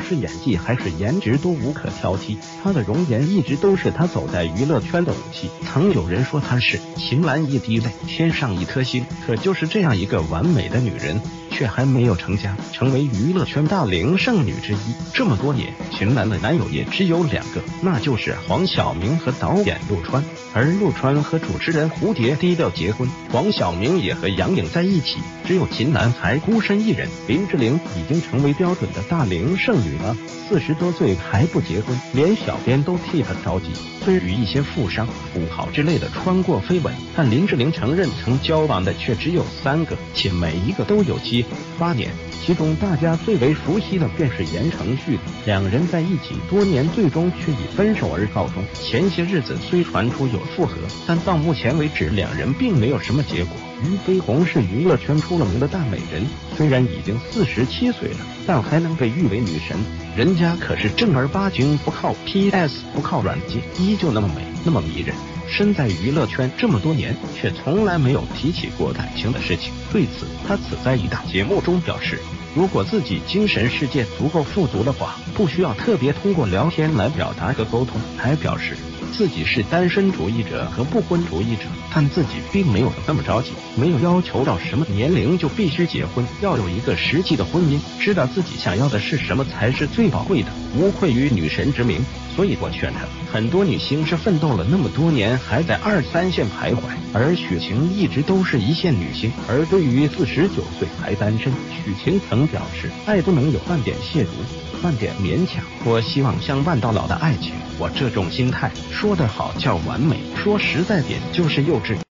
是演技还是颜值都无可挑剔，她的容颜一直都是她走在娱乐圈的武器。曾有人说她是秦岚一滴泪，天上一颗星，可就是这样一个完美的女人，却还没有成家，成为娱乐圈大龄剩女之一。这么多年，秦岚的男友也只有2个，那就是黄晓明和导演陆川。而陆川和主持人蝴蝶低调结婚，黄晓明也和杨颖在一起，只有秦岚还孤身一人。林志玲已经成为标准的大龄剩女了，40多岁还不结婚，连小编都替她着急。对于一些富商、富豪之类的穿过绯闻，但林志玲承认曾交往的却只有3个，且每一个都有7、8年。其中大家最为熟悉的便是言承旭，2人在一起多年，最终却以分手而告终。前些日子虽传出有复合，但到目前为止2人并没有什么结果。俞飞鸿是娱乐圈出了名的大美人，虽然已经47岁了，但还能被誉为女神。人家可是正儿八经，不靠 PS 不靠软件，依旧那么美那么迷人。身在娱乐圈这么多年，却从来没有提起过感情的事情。对此，他此在一档节目中表示，如果自己精神世界足够富足的话，不需要特别通过聊天来表达和沟通。还表示自己是单身主义者和不婚主义者，但自己并没有那么着急，没有要求到什么年龄就必须结婚，要有一个实际的婚姻，知道自己想要的是什么才是最宝贵的，无愧于女神之名。所以我劝他，很多女星是奋斗了那么多年还在2、3线徘徊，而许晴一直都是1线女星。而对于49岁还单身，许晴曾表示，爱不能有半点亵渎，半点勉强。我希望相伴到老的爱情，我这种心态说得好叫完美，说实在点就是幼稚。